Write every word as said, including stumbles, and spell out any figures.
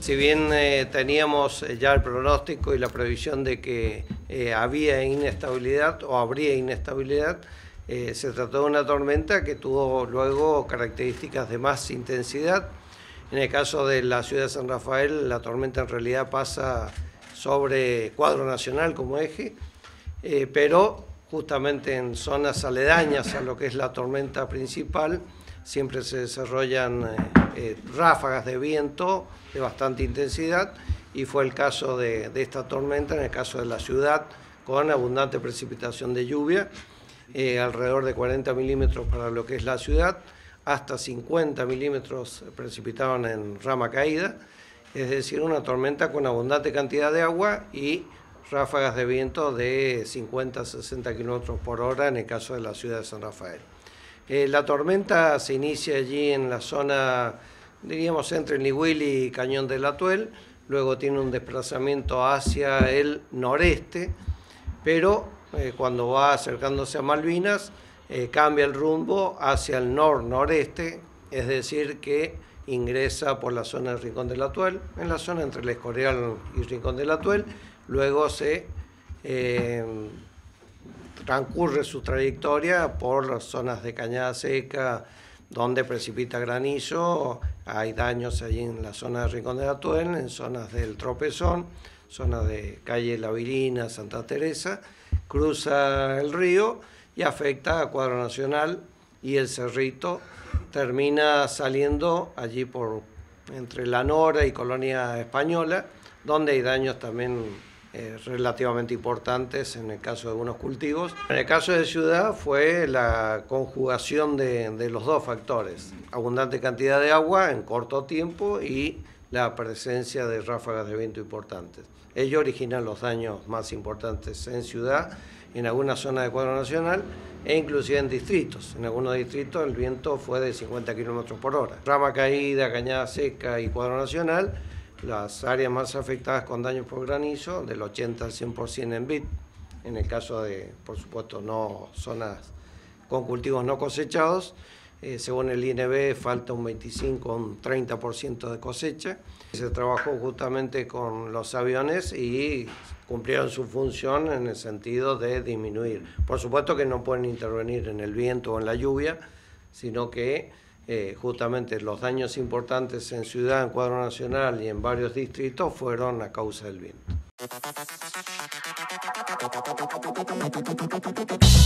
Si bien eh, teníamos ya el pronóstico y la previsión de que eh, había inestabilidad o habría inestabilidad, eh, se trató de una tormenta que tuvo luego características de más intensidad. En el caso de la ciudad de San Rafael, la tormenta en realidad pasa sobre Cuadro Nacional como eje, eh, pero justamente en zonas aledañas a lo que es la tormenta principal, siempre se desarrollan eh, eh, ráfagas de viento de bastante intensidad, y fue el caso de, de esta tormenta en el caso de la ciudad, con abundante precipitación de lluvia, eh, alrededor de cuarenta milímetros para lo que es la ciudad, hasta cincuenta milímetros precipitaron en Rama Caída, es decir, una tormenta con abundante cantidad de agua y ráfagas de viento de cincuenta a sesenta kilómetros por hora en el caso de la ciudad de San Rafael. Eh, la tormenta se inicia allí en la zona, diríamos, entre Nihuili y Cañón del Atuel, luego tiene un desplazamiento hacia el noreste, pero eh, cuando va acercándose a Malvinas, eh, cambia el rumbo hacia el nor-noreste, es decir, que ingresa por la zona del Rincón del Atuel, en la zona entre el Escorial y Rincón del Atuel, luego se eh, transcurre su trayectoria por las zonas de Cañada Seca, donde precipita granizo. Hay daños allí en la zona del Rincón del Atuel, en zonas del Tropezón, zonas de calle La Virina, Santa Teresa, cruza el río y afecta a Cuadro Nacional y el Cerrito, termina saliendo allí por entre La Nora y Colonia Española, donde hay daños también Eh, relativamente importantes en el caso de algunos cultivos. En el caso de ciudad fue la conjugación de, de los dos factores, abundante cantidad de agua en corto tiempo y la presencia de ráfagas de viento importantes. Ello origina los daños más importantes en ciudad, en algunas zonas de Cuadro Nacional e inclusive en distritos. En algunos distritos el viento fue de cincuenta kilómetros por hora. Rama Caída, Cañada Seca y Cuadro Nacional, las áreas más afectadas con daños por granizo, del ochenta al cien por ciento en vid, en el caso de, por supuesto, no zonas con cultivos no cosechados, eh, según el I N B falta un veinticinco a un treinta por ciento de cosecha. Se trabajó justamente con los aviones y cumplieron su función en el sentido de disminuir. Por supuesto que no pueden intervenir en el viento o en la lluvia, sino que Eh, justamente los daños importantes en ciudad, en Cuadro Nacional y en varios distritos fueron a causa del viento.